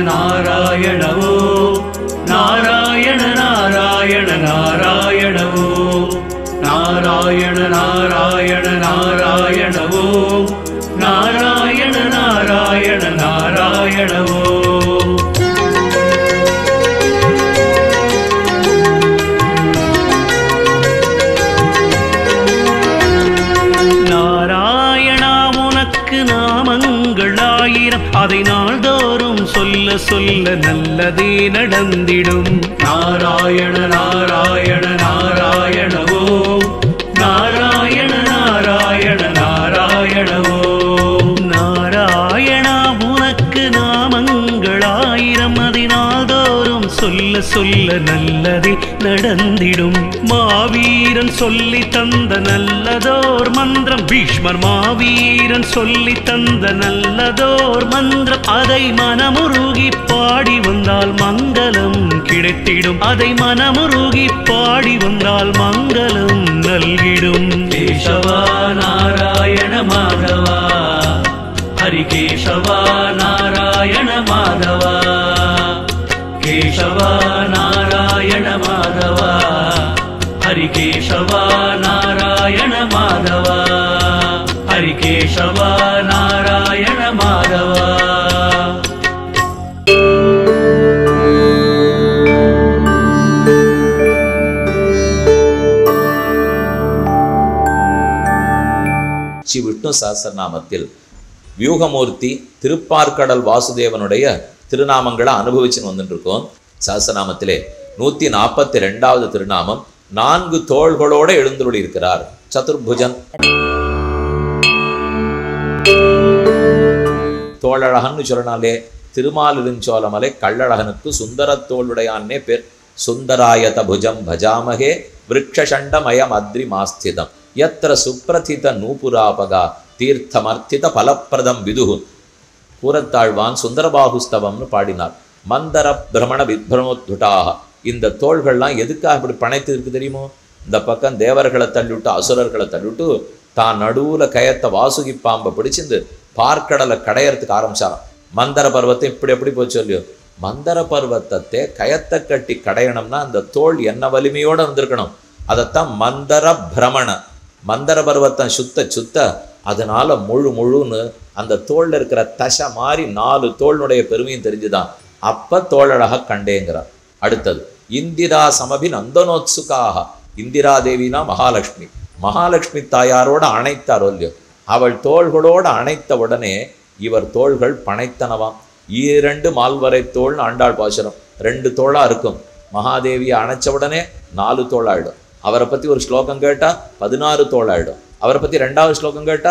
நாராயண ஓம் நாராயண நாராயண நாராயண ஓம் நாராயண நாராயண நாராயண ஓம் நாராயண நாராயண நாராயண ஓம் நாராயணா உனக்கு நாமங்கள் ஆயிரம் அதை நாள்தோறும் சொல்ல சொல்ல நல்லதே நடந்திடும் நாராயண நாராயண நாராயண ஓம் நாராயண நாராயண நாராயண ஓம் நாராயணா உனக்கு நாமங்கள் ஆயிரம் அதை நாள்தோறும் சொல்ல சொல்ல நல்லதே நடந்திடும் மாவீரன் சொல்லி தந்த நல்லதோர் மந்திரம் பீஷ்மர் மாவீரன் சொல்லி தந்த நல்லதோர் மந்திரம் அதை மனமுருகி பாடி வந்தால் மங்களம் கிடைத்திடும் அதை மனமுருகி பாடி வந்தால் மங்களம் நல்கிடும் கேசவா நாராயண மாதவா ஹரிகேசவா நாராயண மாதவா கேசவா நாராயண மாதவா ஹரிகேசவா நாராயண மாதவா ஹரிகேசவா நாராயண மாதவா ஸ்ரீ விஷ்ணு சஹஸ்ரநாமத்தில் வியூகமூர்த்தி திருப்பார்க்கடல் வாசுதேவனுடைய திருநாமங்களை அனுபவிச்சுன்னு வந்துட்டு இருக்கோம். சஹஸ்ரநாமத்திலே 142வது திருநாமம் 4 தோள்களோட எழுந்துள்ளி இருக்கிறார். சதுர்புஜன் தோழழகன்னு சொன்னாலே திருமாலிருஞ்சோலமலை கள்ளழகனுக்கு சுந்தர தோளுடையான்னே பேர். சுந்தராயத புஜம் பஜாமகே விருக்ஷண்டமயம் அத்ரி மாஸ்திதம் யத்ர சுப்ரதித நூபுராபகா தீர்த்தமர்த்தித பலப்பிரதம் விதுகு. கூரத்தாழ்வான் சுந்தரபாகுஸ்தவம்னு பாடினார். மந்தர பிரமண வித்ரமோத்தாக. இந்த தோள்கள்லாம் எதுக்காக இப்படி பனைத்து இருக்கு தெரியுமோ? இந்த பக்கம் தேவர்களை தள்ளிவிட்டு அசுரர்களை தள்ளிவிட்டு தான் நடுவுல கயத்தை வாசுகி பாம்பை பிடிச்சி இந்த பார்க்கடலை கடையறதுக்கு ஆரம்பிச்சாராம். மந்தர பர்வத்தை இப்படி எப்படி போச்சு இல்லையோ, மந்தர பர்வத்தத்தை கயத்தை கட்டி கடையணும்னா அந்த தோல் என்ன வலிமையோட வந்திருக்கணும். அதைத்தான் மந்தர பிரமண. மந்தர பர்வத்தம் சுத்த அதனால முழுன்னு அந்த தோல்ல இருக்கிற தசை மாதிரி 4 தோளுடைய பெருமையும் தெரிஞ்சுதான். அப்ப தோழழக கண்டேங்கிறார். அடுத்தது இந்திரா சமபி நந்தனோத்சுகாக. இந்திரா தேவினா மகாலட்சுமி. மகாலட்சுமி தாயாரோட அணைத்தாரோ இல்லையோ, அவள் தோள்களோடு அணைத்த உடனே இவர் தோள்கள் பனைத்தனவாம். 2 மால்வரை தோள்னு ஆண்டாள் பாசுரம். 2 தோளா இருக்கும். மகாதேவியை அணைச்ச உடனே 4 தோளாயிடும். அவரை பத்தி ஒரு ஸ்லோகம் கேட்டா 16 தோளாயிடும். அவரை பத்தி 2வது ஸ்லோகம் கேட்டா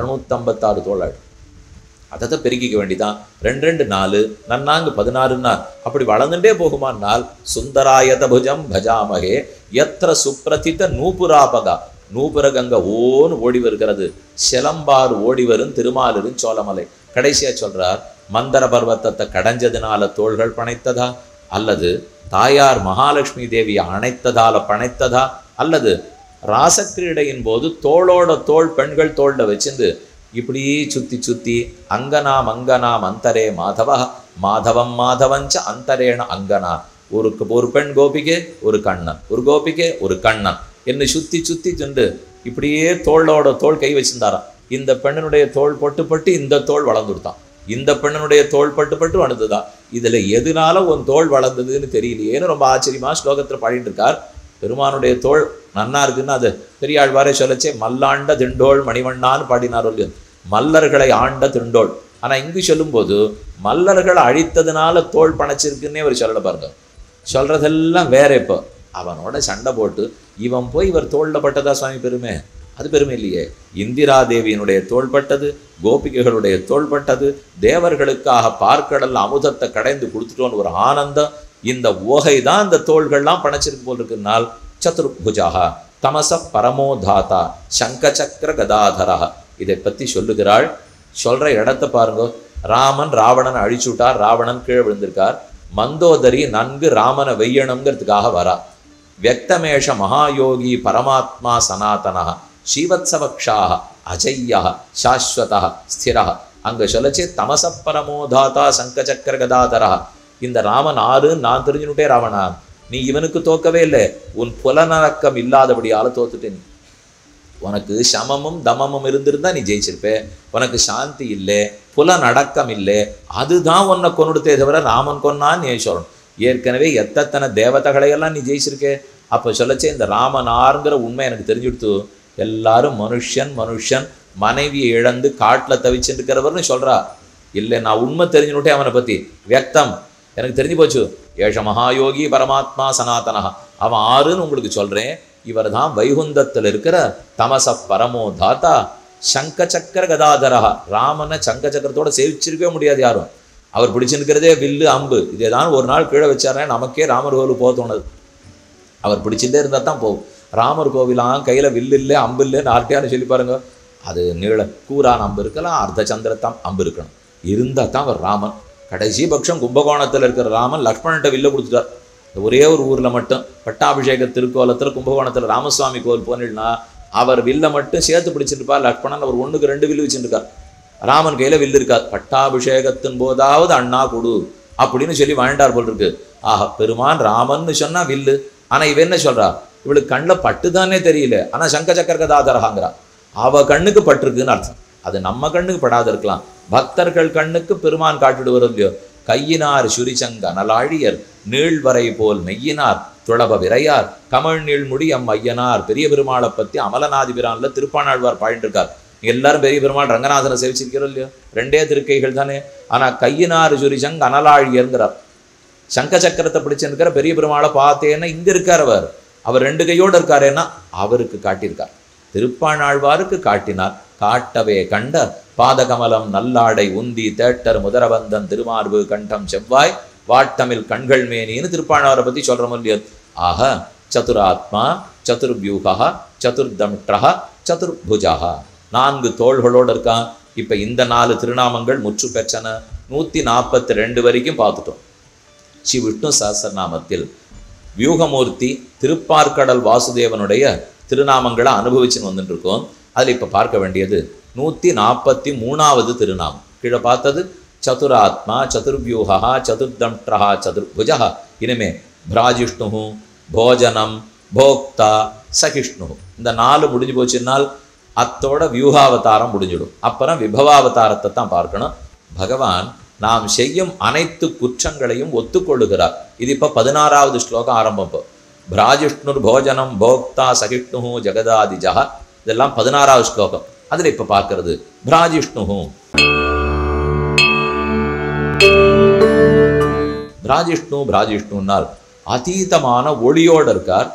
256 தோளாயிடும். அதை பெருக்கிக்க வேண்டிதான். 2 2 4 நன்னாங்கு 16ன்னா அப்படி வளர்ந்துட்டே போகுமானால் சுந்தராயத புஜம் பஜாமகே யத்ர சுப்ரதித நூபுராபகா. நூபுரகங்க ஓன்னு ஓடி வருகிறது. சிலம்பாறு ஓடி வரும் திருமாலிரும் சோழமலை. கடைசியா சொல்றார், மந்தர பர்வத்தத்தை கடைஞ்சதுனால தோள்கள் பனைத்ததா, அல்லது தாயார் மகாலட்சுமி தேவியை அணைத்ததால பனைத்ததா, அல்லது ராசக்கிரீடையின் போது தோளோட தோள் பெண்கள் தோல்ல வச்சிருந்து இப்படி சுத்தி அங்கனாம் அந்தரே மாதவ மாதவம் மாதவஞ்ச அந்தரேன அங்கனா. ஒரு பெண் கோபிகை ஒரு கண்ணன், ஒரு கோபிகை ஒரு கண்ணன் என்னை சுத்தி சென்று இப்படியே தோளோட தோள் கை வச்சிருந்தாராம். இந்த பெண்ணனுடைய தோள் பட்டு இந்த தோள் வளர்ந்துடுத்தான். இந்த பெண்ணனுடைய தோள் பட்டு வளர்ந்துதான். இதுல எதுனால உன் தோள் வளர்ந்ததுன்னு தெரியலையேன்னு ரொம்ப ஆச்சரியமா ஸ்லோகத்துல பாடிட்டு இருக்கார். பெருமானுடைய தோள் நன்னா இருக்குன்னு அது பெரியாழ்வாரே சொல்லச்சே மல்லாண்ட திண்டோள் மணிவண்ணான்னு பாடினாரோ இல்லையோ, மல்லர்களை ஆண்ட திண்டோள். ஆனா இங்கு சொல்லும்போது மல்லர்களை அழித்ததுனால தோள் பனைச்சிருக்குன்னே அவர் சொல்லல பாருங்க. சொல்றதெல்லாம் வேற. இப்போ அவனோட சண்டை போட்டு இவன் போய் இவர் தோல்ல பட்டதா சுவாமி பெருமை? அது பெருமை இல்லையே. இந்திரா தேவியினுடைய தோள்பட்டது, கோபிகைகளுடைய தோள்பட்டது, தேவர்களுக்காக பார்க்கடல் அமுதத்தை கடைந்து கொடுத்துட்டோன்னு ஒரு ஆனந்தம். இந்த ஓகை தான் இந்த தோள்கள்லாம் பனைச்சிருக்கு போல் இருக்குனால் சதுர்புஜா தமச பரமோதாதா சங்கசக்கர கதாதரா. இதை பத்தி சொல்லுகிறாள். சொல்ற இடத்தை பாருங்க. ராமன் ராவணன் அழிச்சுட்டார். ராவணன் கீழே விழுந்திருக்கார். மந்தோதரி நன்கு ராமனை வெய்யணுங்கிறதுக்காக வரா. வியக்தமேஷ மகாயோகி பரமாத்மா சனாதனா ஸ்ரீவத்சவக்ஷாக அஜய்யா சாஸ்வதா ஸ்திரா. அங்க சொல்லச்சே தமசப்பரமோதாதா சங்கச்சக்கர கதாதரா. இந்த ராமன் ஆறுன்னு நான் தெரிஞ்சுட்டே ராவணா, நீ இவனுக்கு தோக்கவே இல்லை, உன் புலனடக்கம் இல்லாதபடியால தோத்துட்டே. நீ உனக்கு சமமும் தமமும் இருந்திருந்தா நீ ஜெயிச்சிருப்பே. உனக்கு சாந்தி இல்லை, புலனடக்கம் இல்லை, அதுதான் உன்னை கொன்னுடுத்தே தவிர ராமன் கொன்னான்னு நீ சொல்லணும். ஏற்கனவே எத்தனை தேவதைகளையெல்லாம் நீ ஜெயிச்சிருக்கே. அப்போ சொல்லச்சே இந்த ராமனாருங்கிற உண்மை எனக்கு தெரிஞ்சுடுத்து. எல்லாரும் மனுஷன் மனைவியை இழந்து காட்டில் தவிச்சுருக்கிறவர்னு சொல்றா. இல்லை நான் உண்மை தெரிஞ்சுட்டே அவனை பற்றி வியக்தம் எனக்கு தெரிஞ்சு போச்சு. ஏஷ மகாயோகி பரமாத்மா சனாதனா, அவன் ஆறுன்னு உங்களுக்கு சொல்கிறேன். இவர் தான் வைகுந்தத்தில் இருக்கிற தமச பரமோ தாத்தா சங்கச்சக்கர கதாதரா. ராமனை சங்கச்சக்கரத்தோட சேவிச்சிருக்கவே முடியாது யாரும். அவர் பிடிச்சிருக்கிறதே வில்லு அம்பு. இதே தான் ஒரு நாள் கீழே வச்சாரே நமக்கே ராமர் கோவில் போக தோணுது. அவர் பிடிச்சிட்டே இருந்தால் தான் போகும். ராமர் கோவிலாம் கையில் வில்லு இல்லை அம்பு இல்லைன்னு ஆர்ட்டியான்னு சொல்லி பாருங்க. அது நீள கூரான அம்பு இருக்கலாம், அர்த்த சந்திரத்தான் அம்பு இருக்கணும், இருந்தால் தான் அவர் ராமன். கடைசி பட்சம் கும்பகோணத்தில் இருக்கிற ராமன் லக்ஷ்மணன்ட்ட வில்ல கொடுத்துட்டார். ஒரே ஒரு ஊரில் மட்டும் பட்டாபிஷேக திருக்கோலத்தில் கும்பகோணத்தில் ராமசுவாமி கோவில் போனில்னா அவர் வில்ல மட்டும் சேர்த்து பிடிச்சிருப்பார் லக்ஷ்மணன். அவர் 1க்கு 2 வில்லு வச்சுருக்கார். ராமன் கையில் வில்லு இருக்கார். பட்டாபிஷேகத்தின் போதாவது அண்ணா கொடு அப்படின்னு சொல்லி வாழ்ந்தார் போல் இருக்கு. ஆஹா, பெருமான் ராமன்னு சொன்னா வில்லு. ஆனால் இவ என்ன சொல்றா, இவளுக்கு கண்ணில் பட்டு தானே தெரியல, ஆனால் சங்கச்சக்கர கதாதரகாங்கிறா. அவ கண்ணுக்கு பட்டிருக்குன்னு அர்த்தம். அது நம்ம கண்ணுக்கு படாத இருக்கலாம், பக்தர்கள் கண்ணுக்கு பெருமான் காட்டிடுவது இல்லையோ. கையினார் சுரிசங்க நலாழியர் நீள்வரை போல் மெய்யினார் துளப விரையார் கமழ் நீள்முடி ஐயனார். பெரிய பெருமாளை பற்றி அமலநாதிபிரான்ல திருப்பாணாழ்வார் பாடிட்டுருக்கார். எல்லாரும் பெரிய பெருமாள் ரங்கநாதனை சேவிச்சிருக்கிறோம் இல்லையோ, 2 திருக்கைகள் தானே. ஆனால் கையினார் சுரிசங்க அனலாழியருங்கிறார். சங்க சக்கரத்தை பிடிச்சிருக்கிற பெரிய பெருமாளை பார்த்தேன்னா இங்கே இருக்கார் அவர் 2 கையோடு இருக்காரேன்னா அவருக்கு காட்டியிருக்கார். திருப்பாணாழ்வாருக்கு காட்டினார். காட்டவே கண்ட பாதகமலம் நல்லாடை உந்தி தேட்டர் முதரபந்தன் திருமார்பு கண்டம் செவ்வாய் வாட்டமில் கண்கள் மேனின்னு திருப்பாணாவரை பற்றி சொல்கிற முடியாது. ஆக சதுராத்மா சதுர்வியூகா சதுர்தம்ட்ரா சதுர்புஜா, 4 தோள்களோடு இருக்கான். இப்போ இந்த 4 திருநாமங்கள் முற்று பெற்றன. 142 வரைக்கும் பார்த்துட்டோம். ஸ்ரீ விஷ்ணு சஹஸ்ரநாமத்தில் வியூகமூர்த்தி திருப்பார்கடல் வாசுதேவனுடைய திருநாமங்களை அனுபவிச்சுன்னு வந்துட்டு இருக்கோம். அதில் இப்போ பார்க்க வேண்டியது 143வது திருநாமம். கீழே பார்த்தது சதுராத்மா சதுர்வியூகா சதுர்தம்ட்ரா சதுர்புஜா. இனிமே பிராஜிஷ்ணு போஜனம் போக்தா சகிஷ்ணு, இந்த 4 முடிஞ்சு போச்சுன்னால் அத்தோட வியூகாவதாரம் முடிஞ்சிடும். அப்புறம் விபவாவதாரத்தை தான் பார்க்கணும். பகவான் நாம் செய்யும் அனைத்து குற்றங்களையும் ஒத்துக்கொள்ளுகிறார். இது இப்போ 16வது ஸ்லோகம் ஆரம்பம். இப்போ பிராஜிஷ்ணுர் போஜனம் போக்தா சகிஷ்ணு ஜெகதாதிஜா, இதெல்லாம் 16வது ஸ்லோகம். அதில் இப்போ பார்க்கறது பிராஜிஷ்ணு. பிராஜிஷ்ணுனால் அதீதமான ஒளியோடு இருக்கார்.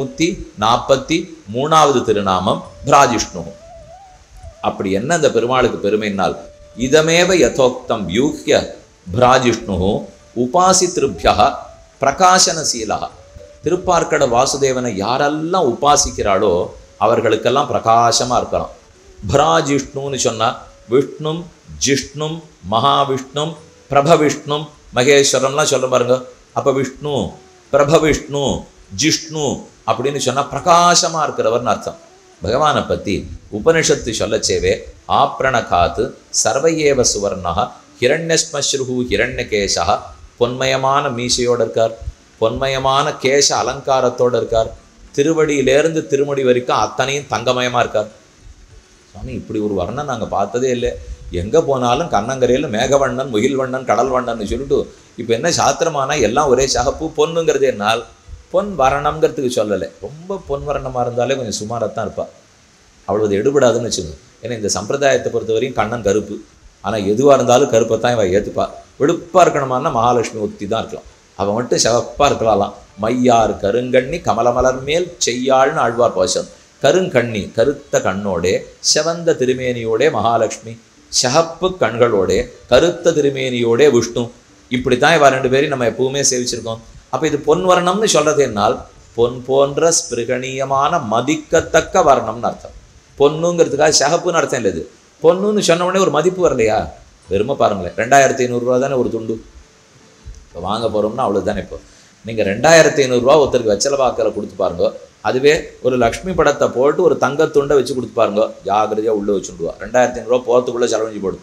143வது திருநாமம் பிராஜிஷ்ணு. அப்படி என்ன அந்த பெருமாளுக்கு பெருமைனால், இதமேவ யதோக்தம் வியூஹ்ய பிராஜிஷ்ணு உபாசித்ருப்யா பிரகாசனசீலா. திருப்பார்க்கட வாசுதேவனை யாரெல்லாம் உபாசிக்கிறாளோ அவர்களுக்கெல்லாம் பிரகாசமாக இருக்கலாம். பிராஜிஷ்ணுன்னு சொன்னால் விஷ்ணும் ஜிஷ்ணும் மகாவிஷ்ணும் பிரபவிஷ்ணும் மகேஸ்வரம்லாம் சொல்ல பாருங்க. அப்போ விஷ்ணு பிரபவிஷ்ணு ஜிஷ்ணு அப்படின்னு சொன்னால் பிரகாசமாக இருக்கிறவர்னு அர்த்தம். பகவானை பற்றி உபனிஷத்து சொல்லச்சேவே ஆப்ரணகாத்து சர்வையேவ சுவர்ணா ஹிரண்யஸ்மஸ்ருஹு ஹிரண்யகேசா. பொன்மயமான மீசையோடு இருக்கார், பொன்மயமான கேச அலங்காரத்தோடு இருக்கார். திருவடியிலேருந்து திருமடி வரைக்கும் அத்தனையும் தங்கமயமாக இருக்கார். சுவாமி, இப்படி ஒரு வர்ணம் நாங்கள் பார்த்ததே இல்லை. எங்கே போனாலும் கண்ணங்கரையில் மேகவண்ணன் முகில்வண்ணன் கடல் வண்ணன் சொல்லிட்டு இப்போ என்ன சாத்திரமானா எல்லாம் ஒரே சகப்பு. பொண்ணுங்கிறது என்னால் பொன் வரணம்ங்கிறதுக்கு சொல்லலை. ரொம்ப பொன் வரணமாக இருந்தாலே கொஞ்சம் சுமாராக தான் இருப்பாள். அவ்வளவு எடுபடாதுன்னு வச்சுக்கோங்க. ஏன்னா இந்த சம்பிரதாயத்தை பொறுத்த வரையும் கண்ணன் கருப்பு, ஆனால் எதுவாக இருந்தாலும் கருப்பை தான் இவன் ஏற்றுப்பா. வெளுப்பாக இருக்கணுமானா மகாலட்சுமி ஒத்தி தான் இருக்கலாம். அவன் மட்டும் சிவப்பாக இருக்கலாம்லாம். மையார் கருங்கண்ணி கமலமலர் மேல் செய்யாள்னு ஆழ்வார் பாசம். கருங்கண்ணி கருத்த கண்ணோடே செவந்த திருமேனியோடே மகாலட்சுமி, சிகப்பு கண்களோடே கருத்த திருமேனியோடே விஷ்ணு. இப்படித்தான் இவ 2 பேரையும் நம்ம எப்பவுமே சேவிச்சிருக்கோம். அப்போ இது பொன் வர்ணம்னு சொல்கிறது என்னால் பொன் போன்ற ஸ்பிருகணீயமான மதிக்கத்தக்க வர்ணம்னு அர்த்தம். பொண்ணுங்கிறதுக்காக சிகப்புன்னு அர்த்தம் இல்லை. இது பொண்ணுன்னு சொன்ன உடனே ஒரு மதிப்பு வரலையா? வெறுமை பாருங்களேன், 2500 ரூபா தானே ஒரு துண்டு. இப்போ வாங்க போகிறோம்னா அவ்வளோதானே. இப்போ நீங்கள் 2500 ரூபா ஒருத்தருக்கு வெச்சலை பாக்கில் கொடுத்து பாருங்க. அதுவே ஒரு லக்ஷ்மி படத்தை போட்டு ஒரு தங்கத்துண்டை வச்சு கொடுத்து பாருங்க, ஜாகிரதையாக உள்ளே வச்சுடுவா. 2500 ரூபா போகிறதுக்குள்ளே செலவழிஞ்சு போடும்.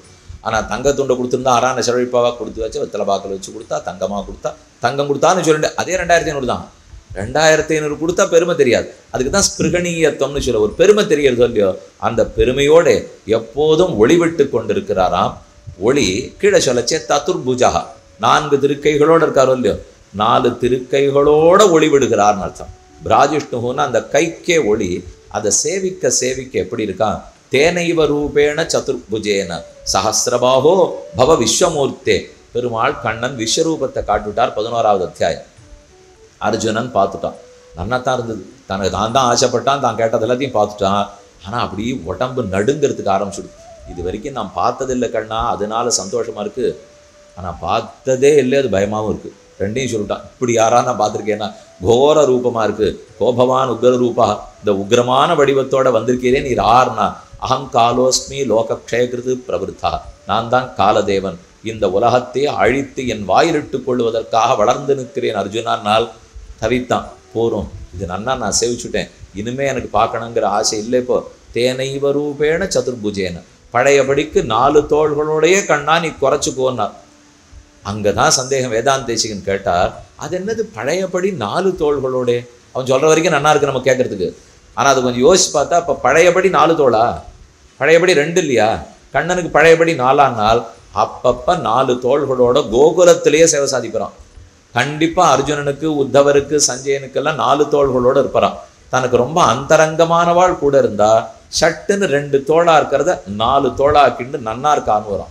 ஆனால் தங்கத்துண்டை கொடுத்துருந்தா அரான செலவிப்பாவாக கொடுத்து வச்சு வெத்தலை பாக்கில் வச்சு கொடுத்தா தங்கமாக கொடுத்தா தங்கம் கொடுத்தான்னு சொல்லிட்டு அதே 2500 தான். 2500 கொடுத்தா பெருமை தெரியாது. அதுக்கு தான் ஸ்பிருகணீயத்துவம்னு சொல்ல ஒரு பெருமை தெரியறது இல்லையோ, அந்த பெருமையோடு எப்போதும் ஒளிவிட்டு கொண்டிருக்கிறாராம். ஒளி கீழே சொல்லச்சே தத்துர்புஜா 4 திருக்கைகளோடு இருக்காரோ இல்லையோ, 4 திருக்கைகளோட ஒளி விடுகிறார்னு அர்த்தம். பிராஜிஷ்ணுன்னு அந்த கைக்கே ஒளி. அதை சேவிக்க சேவிக்க எப்படி இருக்கான், தேனைவ ரூபேண சதுர்புஜேன சஹசிரபாஹோ பவ விஸ்வமூர்த்தே. பெருமாள் கண்ணன் விஸ்வரூபத்தை காட்டுவிட்டார். 11வது அத்தியாயம். அர்ஜுனன் பார்த்துட்டான், நன்னாத்தான் இருந்தது, தனக்கு தான் ஆசைப்பட்டான், தான் கேட்டது எல்லாத்தையும் பார்த்துட்டான். ஆனால் அப்படி உடம்பு நடுங்கிறதுக்கு ஆரம்பிச்சுடு. இது வரைக்கும் நான் பார்த்ததில்லை கண்ணா, அதனால சந்தோஷமா இருக்கு, ஆனால் பார்த்ததே இல்லை, அது பயமாகவும் இருக்கு. ரெண்டையும் சொல்லிட்டான். இப்படி யாரா நான் பார்த்துருக்கேன்னா கோர ரூபமா இருக்கு, கோபவான் உக்ர ரூபா, இந்த உக்ரமான வடிவத்தோட வந்திருக்கிறேன், நீர் ஆர்னா அகங்காலோஸ்மி லோகக்ஷயகிருது பிரவருத்தா, நான் தான் காலதேவன், இந்த உலகத்தை அழித்து என் வாயிலிட்டு கொள்வதற்காக வளர்ந்து நிற்கிறேன் அர்ஜுனானால் தவித்தான். போரும், இது நன்னா நான் சேவிச்சுட்டேன், இனிமே எனக்கு பார்க்கணுங்கிற ஆசை இல்லை. இப்போ தேனைவ ரூபேண சதுர்புஜேன, பழையபடிக்கு 4 தோள்களோடையே கண்ணா நீ குறைச்சுக்கோன்னார். அங்கே தான் சந்தேகம் வேதாந்தேசிகன் கேட்டார், அது என்னது பழையபடி 4 தோள்களோட? அவன் சொல்கிற வரைக்கும் நல்லா இருக்கு நம்ம கேட்கறதுக்கு. ஆனால் அது கொஞ்சம் யோசிச்சு பார்த்தா, இப்போ பழையபடி 4 தோளா, பழையபடி 2 இல்லையா? கண்ணனுக்கு பழையபடி 4ஆம் நாள் அப்பப்போ 4 தோள்களோட கோகுலத்திலேயே சேவை சாதிக்கிறான். கண்டிப்பாக அர்ஜுனனுக்கு உத்தவருக்கு சஞ்சயனுக்கெல்லாம் 4 தோள்களோடு இருப்பான். தனக்கு ரொம்ப அந்தரங்கமானவாள் கூட இருந்தா சட்டுன்னு 2 தோளா இருக்கிறத 4 தோளாக்கிண்டு நன்னா இருக்கான்னு வரான்.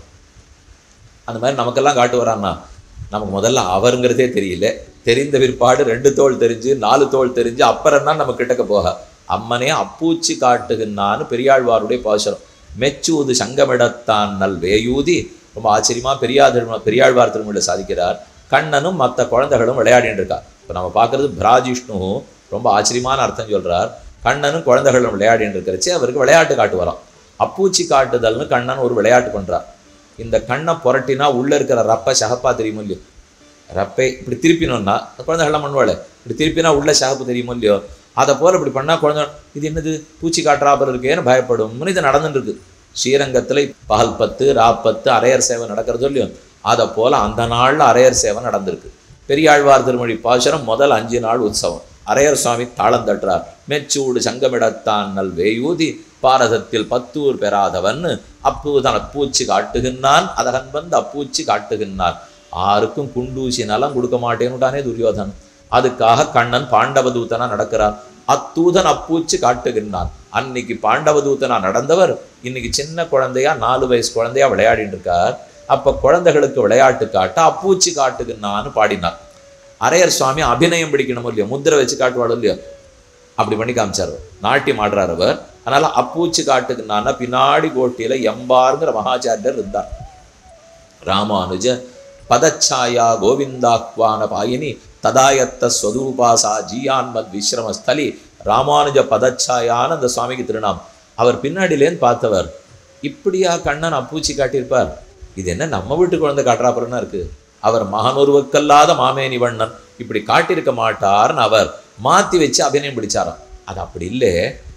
அந்த மாதிரி நமக்கெல்லாம் காட்டு வரான்னா நமக்கு முதல்ல அவருங்கிறதே தெரியல, தெரிந்த பிற்பாடு 2 தோள் தெரிஞ்சு 4 தோள் தெரிஞ்சு அப்புறம் தான் நம்ம கிட்டக்க போக. அம்மனே அப்பூச்சி காட்டுகின்னான்னு பெரியாழ்வாருடைய பாசுரம். மெச்சூது சங்கமிடத்தான் நல் வேயூதி, ரொம்ப ஆச்சரியமா பெரியாழ்வார் திருமொழியில் சாதிக்கிறார். கண்ணனும் மற்ற குழந்தைகளும் விளையாடின்னு இருக்கா. இப்போ நம்ம பார்க்கறது பிராஜிஷ்ணு ரொம்ப ஆச்சரியமான அர்த்தம் சொல்றார். கண்ணனும் குழந்தைகளும் விளையாடின்னு இருக்கிறச்சு அவருக்கு விளையாட்டு காட்டு வரோம். அப்பூச்சி காட்டுதல்னு கண்ணன் ஒரு விளையாட்டு பண்றார். இந்த கண்ணை புரட்டினா உள்ள இருக்கிற ரப்பை சகப்பா தெரியுமோ இல்லையோ, ரப்பை இப்படி திருப்பினோம்னா குழந்தைகள்லாம் பண்ணுவாள், இப்படி திருப்பினா உள்ள சகப்பு தெரியுமோ இல்லையோ, அதை போல் இப்படி பண்ணால் குழந்தை இது என்னது பூச்சி காட்டுறாப்பல் இருக்கேன்னு பயப்படும்னு இது நடந்துட்டு இருக்கு. ஸ்ரீரங்கத்தில் பகல் 10 ராப்பத்து அரையர் சேவை நடக்கிறது இல்லையோ, அதை போல் அந்த நாளில் அரையர் சேவை நடந்திருக்கு. பெரியாழ்வார் திருமொழி பாசுரம் முதல் 5 நாள் உற்சவம். அரையர் சுவாமி தாளம் தட்டுறார். மெச்சூடு சங்கமிடத்தான் நல் வேயூதி பாரதத்தில் 10 ஊர் பெறாதவன் அப்பூதான் அப்பூச்சி காட்டுகின்றான், அதகன் வந்து அப்பூச்சி காட்டுகின்றான். 6க்கும் குண்டூசி நலம் கொடுக்க மாட்டேன்னுட்டானே துரியோதன். அதுக்காக கண்ணன் பாண்டவதூத்தனா நடக்கிறார். அத்தூதன் அப்பூச்சி காட்டுகின்றான். அன்னைக்கு பாண்டவதூத்தனா நடந்தவர் இன்னைக்கு சின்ன குழந்தையா 4 வயசு குழந்தையா விளையாடிட்டு இருக்கார். அப்ப குழந்தைகளுக்கு விளையாட்டு காட்ட அப்பூச்சி காட்டுகின்றான்னு பாடினார். அரையர் சுவாமி அபிநயம் பிடிக்கணும் இல்லையோ, முத்திரை வச்சு காட்டுவாடும் இல்லையோ, அப்படி பண்ணி காமிச்சார். நாட்டியம் ஆடுறார் அவர். அதனால அப்பூச்சி காட்டுக்குன்னா பின்னாடி கோட்டியில எம்பாருங்கிற மகாச்சாரியர் இருந்தார். ராமானுஜ பதச்சாயா கோவிந்தாக்வான பாயினி ததாயத்த ஸ்வதூபாசா ஜீயான்மத் விஸ்ரமஸ்தலி. ராமானுஜ பதச்சாயான்னு அந்த சுவாமிக்கு திருநாம். அவர் பின்னாடியிலேருந்து பார்த்தவர், இப்படியா கண்ணன் அப்பூச்சி காட்டியிருப்பார், இது என்ன நம்ம வீட்டு குழந்தை காட்டுறாப்புறன்னா இருக்கு, அவர் மகனொருவக்கல்லாத மாமேனி வண்ணன் இப்படி காட்டியிருக்க மாட்டார்னு அவர் மாற்றி வச்சு அபிநயம் பிடிச்சாராம். அது அப்படி இல்லை,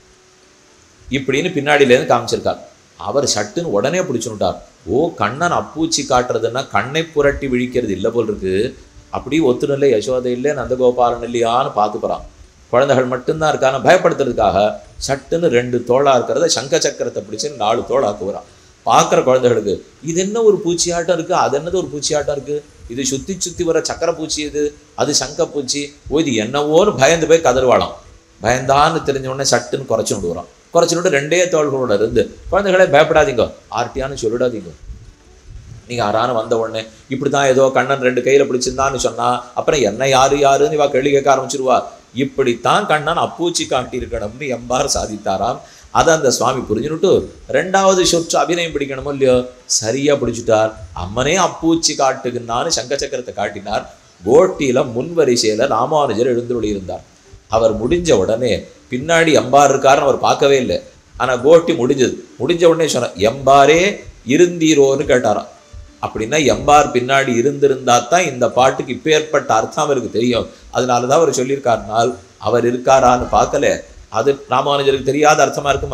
இப்படின்னு பின்னாடியிலேருந்து காமிச்சிருக்கார். அவர் சட்டுன்னு உடனே பிடிச்சுட்டார். ஓ, கண்ணன் அப்பூச்சி காட்டுறதுன்னா கண்ணை புரட்டி விழிக்கிறது இல்லை போல் இருக்கு. அப்படி ஒத்துணும் இல்லை, யசோதை இல்லை, நந்தகோபாலன் இல்லையான்னு பார்த்து போகிறான். குழந்தைகள் மட்டும்தான் இருக்கான பயப்படுத்துறதுக்காக சட்டுன்னு 2 தோளா இருக்கிறத சங்க சக்கரத்தை பிடிச்சு 4 தோளாக்குறான். பார்க்குற குழந்தைகளுக்கு இது என்ன ஒரு பூச்சியாட்டம் இருக்குது, அது என்னது ஒரு பூச்சியாட்டம் இருக்குது, இது சுற்றி சுற்றி வர சக்கரை பூச்சி, அது சங்க பூச்சி, ஓ இது என்னவோன்னு பயந்து போய் கதறுவாளாம். பயந்தான்னு தெரிஞ்ச உடனே சட்டுன்னு குறைச்சி விடுவான். குறைச்சிட்டு 2 தோள்களோட இருந்து குழந்தைகளே பயப்படாதீங்க, ஆர்ட்டியான்னு சொல்லிடாதீங்க. நீங்கள் யாரானு வந்த உடனே இப்படி தான் ஏதோ கண்ணன் 2 கையில் பிடிச்சிருந்தான்னு சொன்னால் அப்புறம் என்ன யாருன்னு இவா கேள்வி கேட்க ஆரம்பிச்சிருவா. இப்படித்தான் கண்ணன் அப்பூச்சி காட்டியிருக்கணும்னு எம்பார் சாதித்தாராம். அதை அந்த சுவாமி புரிஞ்சுட்டு 2வது சொற்று அபிநயம் பிடிக்கணுமோ இல்லையோ, சரியா பிடிச்சிட்டார். அம்மனே அப்பூச்சி காட்டுகின்னான்னு சங்க சக்கரத்தை காட்டினார். கோட்டியில முன்வரிசையில ராமானுஜர் எழுந்துள்ளி இருந்தார். அவர் முடிஞ்ச உடனே பின்னாடி எம்பார் இருக்காருன்னு அவர் பார்க்கவே இல்லை. ஆனால் கோட்டி முடிஞ்ச உடனே சொன்ன எம்பாரே இருந்தீரோன்னு கேட்டாராம். அப்படின்னா எம்பார் பின்னாடி இருந்திருந்தா தான் இந்த பாட்டுக்கு இப்போ ஏற்பட்ட அர்த்தம் அவருக்கு தெரியும். அதனால தான் அவர் சொல்லியிருக்காருனால் அவர் இருக்காரான்னு பார்க்கல. அது ராமானுஜருக்கு தெரியாத அர்த்தமா இருக்குமா?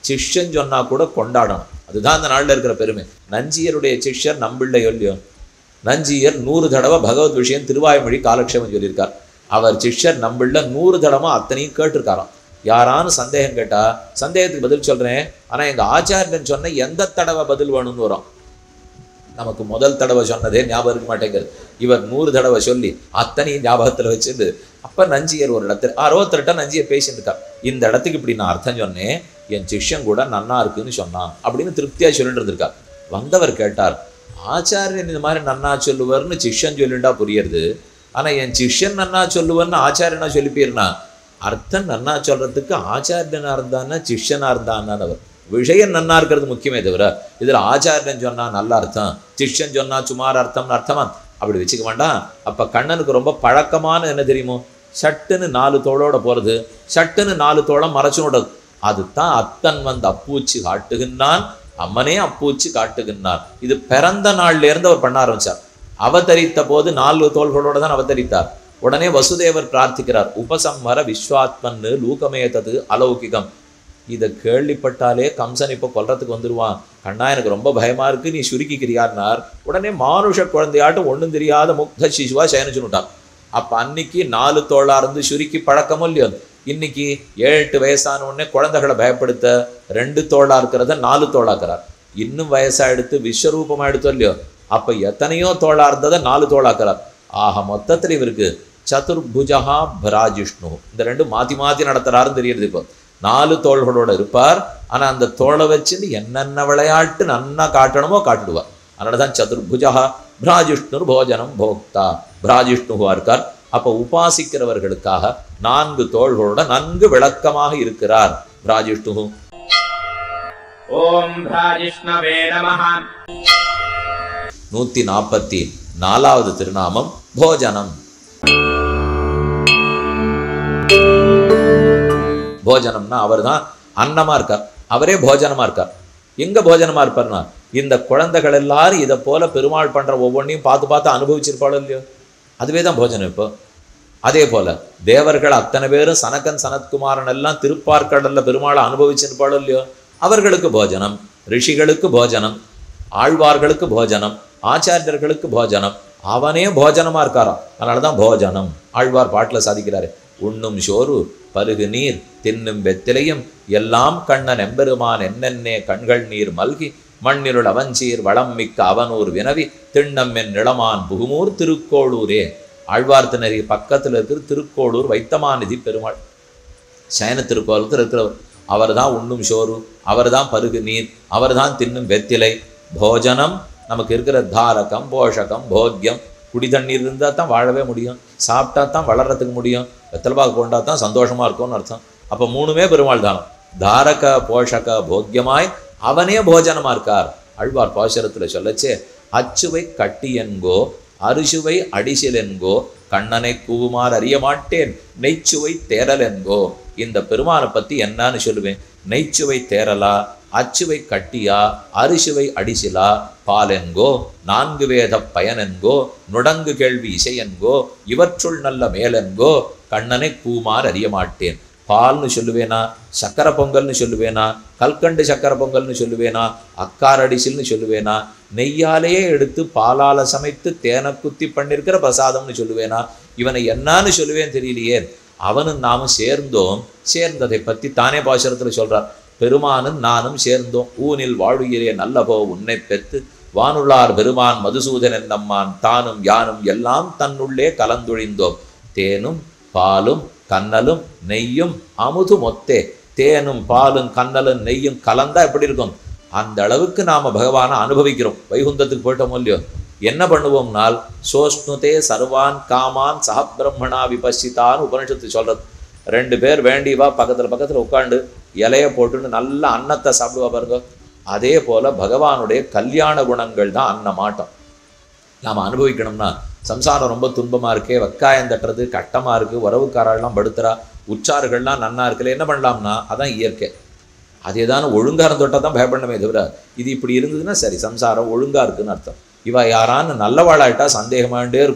சிஷ்யன் சொன்னா கூட கொண்டாடணும். அதுதான் அந்த நாளில் இருக்கிற பெருமை. நஞ்சியருடைய சிஷ்யர் நம்பிள்ளை இல்லையோ, நஞ்சியர் 100 தடவை பகவத் விஷயம் திருவாய்மொழி காலக்ஷேமம் சொல்லியிருக்கார். அவர் சிஷ்யர் நம்பிள்ள 100 தடவை அத்தனையும் கேட்டிருக்காராம். யாரானு சந்தேகம் கேட்டா சந்தேகத்துக்கு பதில் சொல்றேன், ஆனா எங்க ஆச்சாரியன் சொன்ன எந்த தடவை பதில் வேணும்னு வரும். நமக்கு முதல் தடவை சொன்னதே ஞாபகம் இருக்க மாட்டேங்குது. இவர் 100 தடவை சொல்லி அத்தனையும் ஞாபகத்துல வச்சுட்டு அப்ப நஞ்சியர் ஒரு இடத்துல 68 நஞ்சியர் பேசிட்டு இருக்கா. இந்த இடத்துக்கு இப்படி நான் அர்த்தம் சொன்னேன், என் சிஷ்யன் கூட நன்னா இருக்குன்னு சொன்னான் அப்படின்னு திருப்தியா சொல்லிட்டு இருந்திருக்கா. வந்தவர் கேட்டார், ஆச்சாரியன் இந்த மாதிரி நன்னா சொல்லுவார்னு சிஷ்யன் சொல்லிண்டா புரியுது, ஆனா என் சிஷ்யன் நன்னா சொல்லுவார்னு ஆச்சாரியனா சொல்லிப்பீர்னா அர்த்தம் நன்னா சொல்றதுக்கு ஆச்சாரியனா இருந்தான்னா சிஷ்யனா இருந்தான்னு அவர் விஷயம் நன்னா இருக்கிறது முக்கியமே தவிர இதுல ஆச்சாரியன் சொன்னா நல்ல அர்த்தம், சிஷ்யன் சொன்னா சுமார் அர்த்தம்னு அர்த்தமா அப்படி வச்சுக்க வேண்டாம். அப்ப கண்ணனுக்கு ரொம்ப பழக்கமான என்ன தெரியுமோ, சட்டுன்னு 4 தோளோட போறது, சட்டுன்னு 4 தோளம் மறைச்சு விடுறது. அதுதான் அத்தன் வந்து அப்பூச்சி காட்டுகின்றான், அம்மனே அப்பூச்சி காட்டுகின்றான். இது பிறந்த நாள்ல இருந்து அவர் பண்ண ஆரம்பிச்சார். அவதரித்த போது 4 தோள்களோட தான் அவதரித்தார். உடனே வசுதேவர் பிரார்த்திக்கிறார், உபசம்ஹர விஸ்வாத்மன்னு லூகமேதது அலௌகிகம். இதை கேள்விப்பட்டாலே கம்சன் இப்போ கொல்றதுக்கு வந்துடுவான், கண்ணா எனக்கு ரொம்ப பயமா இருக்கு, நீ சுருக்கிக்கிறியார்னார். உடனே மானுஷ குழந்தையாட்டும் ஒன்றும் தெரியாத முக்த சிசுவா சயனிச்சுட்டான். அப்ப அன்னைக்கு 4 தோளா இருந்து சுருக்கி பழக்கமும் இல்லையோ. இன்னைக்கு 7-8 வயசான உடனே குழந்தைகளை பயப்படுத்த 2 தோளா இருக்கிறத 4 தோளாக்குறார். இன்னும் வயசா எடுத்து விஸ்வரூபமா எடுத்தோம் இல்லையோ, அப்ப எத்தனையோ தோளா இருந்ததை 4 தோளாக்குறார். ஆக மொத்தத்தில் இவருக்கு சதுர்புஜா பிராஜிஷ்ணு, இந்த 2 மாத்தி மாத்தி நடத்துறாருன்னு தெரியுது. இப்போ 4 தோள்களோட இருப்பார், ஆனா அந்த தோளை வச்சுன்னு என்னென்ன விளையாட்டு நன்னா காட்டணுமோ காட்டுடுவார். அதனாலதான் சதுர்புஜா பிராஜிஷ்ணு போஜனம் போக்தா பிராஜிஷ்ணுவா இருக்கார். அப்ப உபாசிக்கிறவர்களுக்காக 4 தோள்களோட நன்கு விளக்கமாக இருக்கிறார் பிராஜிஷ்ணு. ஓம் பிராஜிஷ்ணவே நமஹ. 144வது திருநாமம் போஜனம். போஜனம்னா அவர் தான் அன்னமா இருக்கார், அவரே போஜனமா இருக்கார். எங்க போஜனமா இருப்பார்னா இந்த குழந்தைகள் எல்லாரும் இதை போல பெருமாள் பண்ற ஒவ்வொன்றையும் பார்த்து பார்த்து அனுபவிச்சிருப்பாளோ இல்லையோ, அதுவே தான் போஜனம். இப்போ அதே போல தேவர்கள் அத்தனை பேரும் சனகன் சனத்குமாரன் எல்லாம் திருப்பார்கடல்ல பெருமாளை அனுபவிச்சிருப்பாளோ இல்லையோ, அவர்களுக்கு போஜனம், ரிஷிகளுக்கு போஜனம், ஆழ்வார்களுக்கு போஜனம், ஆச்சாரியர்களுக்கு போஜனம், அவனே போஜனமா இருக்காராம். அதனாலதான் போஜனம். ஆழ்வார் பாட்டுல சாதிக்கிறாரு, உண்ணும் சோறு பருகு நீர் தின்னும் வெத்திலையும் எல்லாம் கண்ணன் எம்பெருமான் என்னென்னே கண்கள் நீர் மல்கி மண்ணிருள் அவஞ்சீர் வளம் மிக்க அவனூர் வினவி திண்ணம் என் நிலமான் புகுமூர் திருக்கோளூரே. ஆழ்வார் திணறி பக்கத்தில் இருக்கிற திருக்கோளூர் வைத்தமாநிதி பெருமாள் சயன திருக்கோலத்தில் இருக்கிறவர். அவர் தான் உண்ணும் சோறு, அவர் தான் பருகு நீர், அவர் தான் தின்னும் வெத்திலை. போஜனம் நமக்கு இருக்கிற தாரகம் போஷகம் போக்கியம். குடி தண்ணீர் இருந்தால் தான் வாழவே முடியும், சாப்பிட்டா தான் வளர்றதுக்கு முடியும், வெத்தலைபாக்கு கொண்டா தான் சந்தோஷமா இருக்கும்னு அர்த்தம். அப்போ 3மே பெருமாள் தானம். தாரக போஷக போக்கியமாய் அவனே போஜனமா இருக்கார். ஆழ்வார் பாசுரத்துல சொல்லச்சே, அச்சுவை கட்டி என்கோ அரிசுவை அடிசில் என்கோ கண்ணனை கூவுமாறு அறிய மாட்டேன் நெய்ச்சுவை தேரல் என்கோ. இந்த பெருமானை பத்தி என்னன்னு சொல்லுவேன், நெய்ச்சுவை தேரலா, அச்சுவை கட்டியா, அரிசுவை அடிசிலா, பாலென்கோ, 4 வேத பயனென்கோ, நுடங்கு கேள்வி இசையென்கோ, இவற்றுள் நல்ல மேலென்கோ கண்ணனை கூமார் அறிய மாட்டேன். பால்னு சொல்லுவேனா, சக்கரை பொங்கல்னு சொல்லுவேனா, கல்கண்டு சக்கரை பொங்கல்னு சொல்லுவேனா, அக்காரடிசில்னு சொல்லுவேனா, நெய்யாலேயே எடுத்து பாலால சமைத்து தேனை குத்தி பண்ணிருக்கிற பிரசாதம்னு சொல்லுவேனா, இவனை என்னான்னு சொல்லுவேன் தெரியலையே. அவனும் நாமும் சேர்ந்தோம், சேர்ந்ததை பற்றி தானே பாசுரத்தில் சொல்றார். பெருமானும் நானும் சேர்ந்தோம் ஊனில் வாழுகிறே நல்லபோ உன்னை பெற்று வானுள்ளார் பெருமான் மதுசூதன் என்னம்மான் தானும் யானும் எல்லாம் தன்னுள்ளே கலந்துழிந்தோம். தேனும் பாலும் கண்ணலும் நெய்யும் அமுது மொத்தே. தேனும் பாலும் கண்ணலும் நெய்யும் கலந்தா எப்படி இருக்கும், அந்த அளவுக்கு நாம பகவானை அனுபவிக்கிறோம். வைகுந்தத்துக்கு போயிட்டோமோ இல்லையோ, என்ன பண்ணுவோம்னால் சோஷ்ணுதே சர்வான் காமான் சஹபிரம்மணா விபசித்தான்னு உபனிஷத்து சொல்றது. 2 பேர் வேண்டிவா பக்கத்தில் உட்காந்து இலைய போட்டுன்னு நல்ல அன்னத்தை சாப்பிடுவா பாருங்க. அதே போல பகவானுடைய கல்யாண குணங்கள் தான் அன்னமாட்டம். நாம் அனுபவிக்கணும்னா சம்சாரம் ரொம்ப துன்பமா இருக்கே, வெக்காயம் தட்டுறது கட்டமா இருக்கு, உறவுக்காரெல்லாம் படுத்துறா, உற்சார்கள்லாம் நன்னா இருக்குல்ல, என்ன பண்ணலாம்னா அதான் இயற்கை. அது ஏதான ஒழுங்கா இருந்தோட்டா தான் பயப்படணுமே தவிர இது இப்படி இருந்ததுன்னா சரி சம்சாரம் ஒழுங்கா இருக்குன்னு அர்த்தம். இவ யாரான்னு நல்லவாழாயிட்டா சந்தேகமாண்டே இருக்கும்.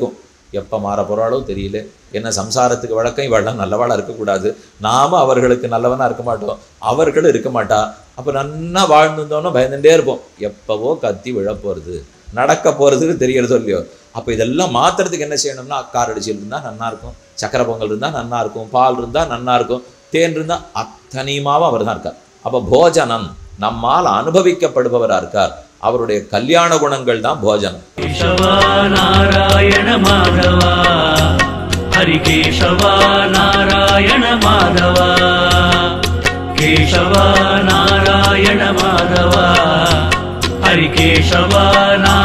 எப்போ மாற போகிறாளோ தெரியல. என்ன சம்சாரத்துக்கு வழக்கம் இவெல்லாம் நல்லவாளாக இருக்கக்கூடாது, நாம் அவர்களுக்கு நல்லவனாக இருக்க மாட்டோம், அவர்களும் இருக்க மாட்டா. அப்போ நன்னா வாழ்ந்துருந்தோன்னா பயந்துட்டே இருப்போம், எப்போவோ கத்தி விழப்போகிறது, நடக்க போகிறதுக்கு தெரியறதோ இல்லையோ. அப்போ இதெல்லாம் மாற்றுறதுக்கு என்ன செய்யணும்னா, அக்கார் அடிச்சில் இருந்தால் நன்னாயிருக்கும், சக்கரை பொங்கல் இருந்தால் நன்னாயிருக்கும், பால் இருந்தால் நன்னாயிருக்கும், தேன் இருந்தால் அத்தனையுமாவும் அவர் தான் இருக்கார். அப்போ போஜனம் நம்மால் அனுபவிக்கப்படுபவராக இருக்கார். அவருடைய கல்யாண குணங்கள் தான் போஜனம். கேசவா நாராயண மாதவா, ஹரிகேசவா நாராயண மாதவா, கேசவா நாராயண மாதவா, ஹரிகேசவா